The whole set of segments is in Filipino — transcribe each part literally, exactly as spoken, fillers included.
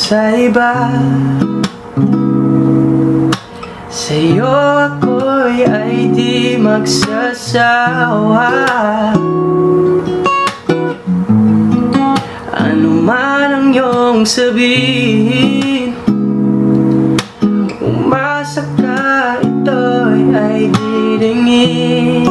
sa iba. Sa'yo ako'y ay di magsasawa. Ano man ang iyong sabihin, umasa ka, ito'y ay didingin.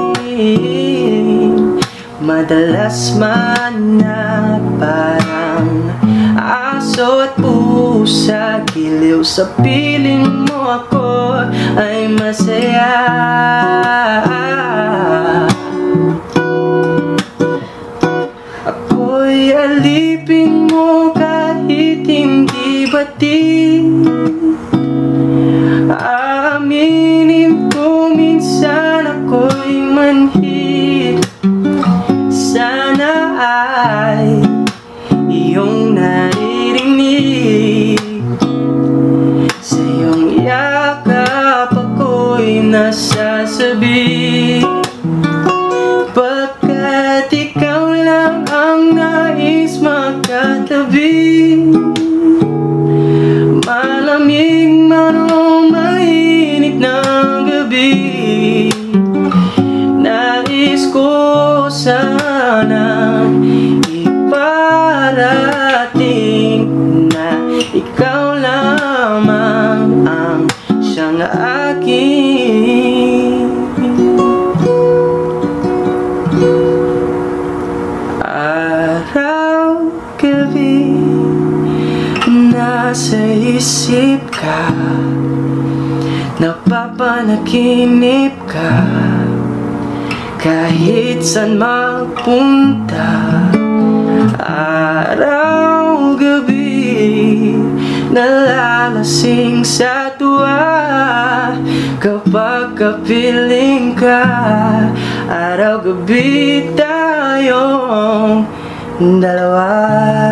Madalas man na parang aso at pusa, giliw sa piling mo ako ay masaya. Ako'y alipin mo kahit hindi batid. Aaminin ko minsan ako'y manhid. Sana ay iyong naririnig. Sa iyong yakap ako'y nasasabi, pagkat ikaw lang ang nais makatabi. Malamig man o mainit ng gabi, nais ko sana iparating na ikaw lamang ang siyang akin. Araw, gabi, nasa isip ka, napapanaginip ka. Kahit saan magpunta, araw, gabi, nalalasing sa tuwa. Kapag kapiling ka, araw, gabi tayong dalawa.